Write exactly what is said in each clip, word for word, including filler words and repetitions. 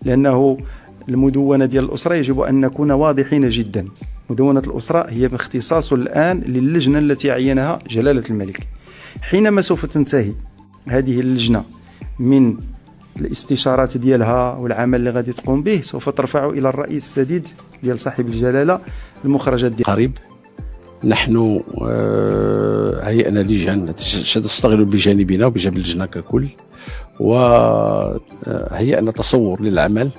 لأنه المدونة ديال الأسرة يجب أن نكون واضحين جدا. مدونة الأسرة هي باختصاص الآن للجنة التي عينها جلالة الملك. حينما سوف تنتهي هذه اللجنة من الاستشارات ديالها والعمل اللي غادي تقوم به، سوف ترفع إلى الرئيس السديد ديال صاحب الجلالة المخرجات ديال قريب. نحن هيئنا لجان تشتغل بجانبنا وبجانب اللجنة ككل، وهيئنا تصور للعمل،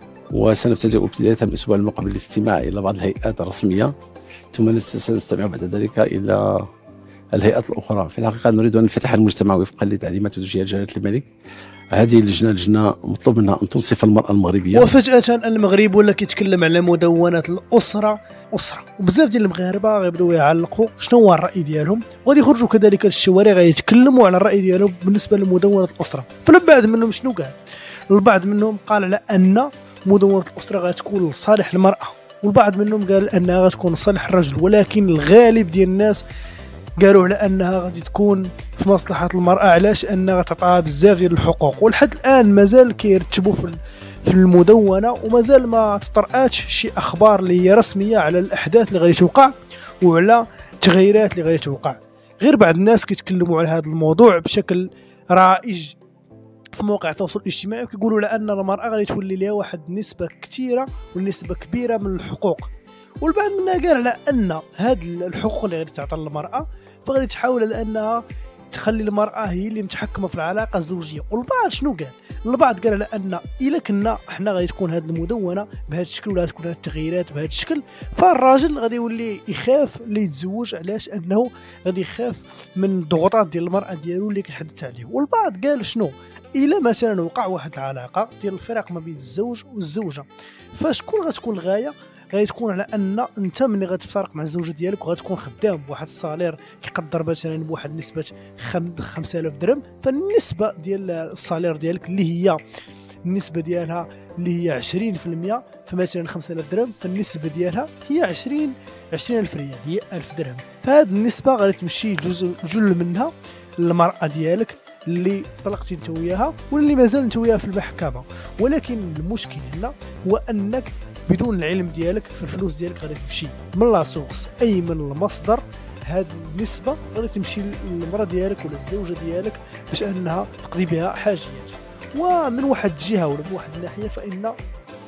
وسنبتدئ ابتداء من الأسبوع المقبل الاستماع إلى بعض الهيئات الرسمية، ثم سنستمع بعد ذلك إلى الهيئات الأخرى. في الحقيقة نريد أن نفتح المجتمع وفقا لتعليمات وتوجيهات جلالة الملك. هذه اللجنة لجنة مطلوب منها أن تنصف المرأة المغربية. وفجأة المغرب ولا كيتكلم على مدونة الأسرة أسرة، وبزاف ديال المغاربة غيبداو يعلقوا شنو هو الرأي ديالهم، وغادي يخرجوا كذلك الشوارع غيتكلموا على الرأي ديالهم بالنسبة لمدونة الأسرة. فالبعض منهم شنو قال؟ البعض منهم قال على أن مدونة الأسرة غتكون لصالح المرأة، والبعض منهم قال أنها غتكون لصالح الرجل، ولكن الغالب ديال الناس قالوا على انها غادي تكون في مصلحه المراه. علاش؟ انها غتعطيها بزاف ديال الحقوق، ولحد الان مازال كيرتبوا في في المدونه، ومازال ما تطراتش شي اخبار اللي هي رسميه على الاحداث اللي غادي توقع وعلى التغييرات اللي غادي توقع. غير بعض الناس كيتكلموا على هذا الموضوع بشكل رائج في مواقع التواصل الاجتماعي، وكيقولوا على ان المراه غادي تولي لها واحد النسبه كثيره ونسبه كبيره من الحقوق. والبعض منا قال على ان هاد الحقوق اللي غادي تعطى للمراه فغادي تحاول على انها تخلي المراه هي اللي متحكمه في العلاقه الزوجيه. والبعض شنو قال؟ البعض قال على ان الا كنا حنا غادي تكون هاد المدونه بهذا الشكل ولا تكون هاد التغييرات بهذا الشكل، فالراجل غادي يولي يخاف اللي يتزوج. علاش؟ انه غادي يخاف من الضغوطات ديال المراه ديالو اللي كتحدث عليه. والبعض قال شنو؟ الا مثلا وقع واحد العلاقه ديال الفراق ما بين الزوج والزوجه، فشكون غتكون الغايه؟ غادي تكون على ان انت ملي غتفارق مع الزوجه ديالك وغتكون خدام بواحد الصالير كيقدر مثلا بواحد نسبه خمسة آلاف درهم، فالنسبه ديال الصالير ديالك اللي هي النسبه ديالها اللي هي عشرين في المية، فمثلا خمسة آلاف درهم فالنسبه ديالها هي عشرين عشرين ألف ريال، هي ألف درهم. فهاد النسبه غادي تمشي جزء جل منها للمراه ديالك اللي طلقتي انت وياها واللي مازال انت وياها في المحكمه. ولكن المشكل هنا هو انك بدون العلم ديالك في الفلوس ديالك غادي تمشي من لا سورس اي من المصدر. هاد النسبه غادي تمشي للمراه ديالك ولا الزوجه ديالك باش انها تقضي بها حاجيات. ومن واحد الجهه ولا من واحد الناحيه فان آه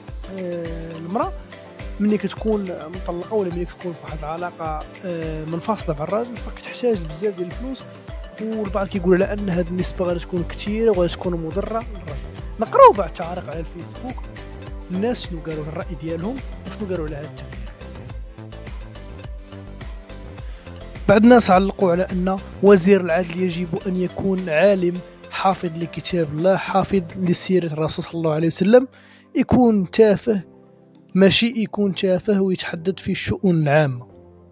المراه ملي كتكون مطلقه ولا ملي كتكون في واحد العلاقه آه منفصله مع الراجل فكتحتاج بزاف ديال الفلوس. والبعض كيقول على ان هاد النسبه غادي تكون كثيره وغادي تكون مضره للراجل. نقراو بعض التعاليق على الفيسبوك الناس شنو قالوا الرأي ديالهم وشنو قالوا على هذا التغيير. بعض الناس علقوا على أن وزير العدل يجب أن يكون عالم حافظ لكتاب الله حافظ لسيرة الرسول صلى الله عليه وسلم. يكون تافه ماشي يكون تافه ويتحدث في الشؤون العامة.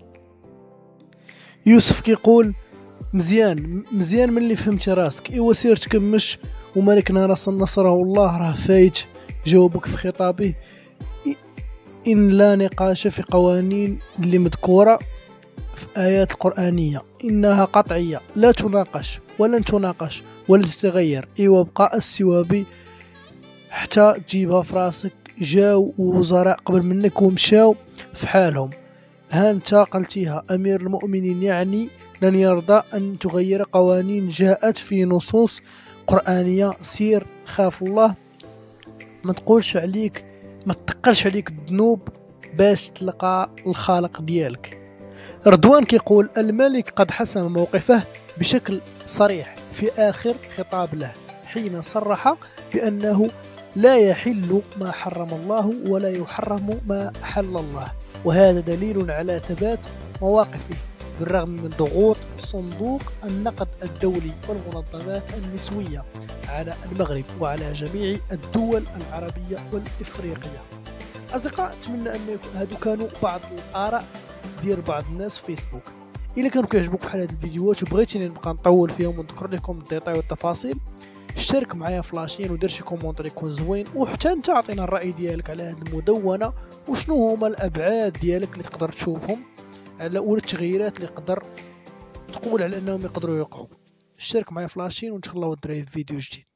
يوسف كيقول مزيان مزيان من اللي فهمت راسك، ايوا سير تكمش ومالك نصره الله راه فايت جاوبك في خطابه إن لا نقاش في قوانين اللي مذكورة في آيات القرآنية إنها قطعية لا تناقش ولن تناقش ولا تتغير. إيوا بقاء السوابي حتى تجيبها في راسك. جاو وزراء قبل منك ومشاو في حالهم، ها انت قلتيها أمير المؤمنين يعني لن يرضى أن تغير قوانين جاءت في نصوص قرآنية. سير خاف الله ما تقولش عليك ما تقلش عليك الذنوب باش تلقى الخالق ديالك. رضوان كيقول الملك قد حسم موقفه بشكل صريح في آخر خطاب له حين صرح بأنه لا يحل ما حرم الله ولا يحرم ما أحل الله، وهذا دليل على ثبات مواقفه بالرغم من ضغوط صندوق النقد الدولي والمنظمات النسوية على المغرب وعلى جميع الدول العربية والإفريقية. أصدقاء أتمنى أن هادو كانوا بعض الآراء ديال بعض الناس في فيسبوك. إلا كانوا كيعجبوك بحال هاد الفيديوهات وبغيتيني نبقى نطول فيهم ونذكر لكم الديتاي والتفاصيل اشترك معايا في لاشين ودير شي كومونتير يكون زوين، وحتى انت عطينا الرأي ديالك على هاد المدونة وشنو هما الأبعاد ديالك اللي تقدر تشوفهم على ولا التغييرات اللي تقدر تقول على أنهم يقدروا يوقعوا. اشترك معايا في لاشين وان شاء الله ودري في فيديو جديد.